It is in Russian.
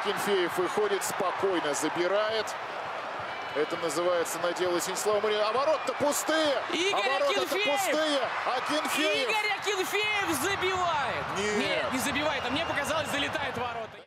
Акинфеев выходит, спокойно забирает. Это называется наделать Станислава Мария. А ворота-то пустые! Игорь Акинфеев! Акинфеев! Игорь Акинфеев забивает! Нет. Нет, не забивает, а мне показалось, залетает в ворота.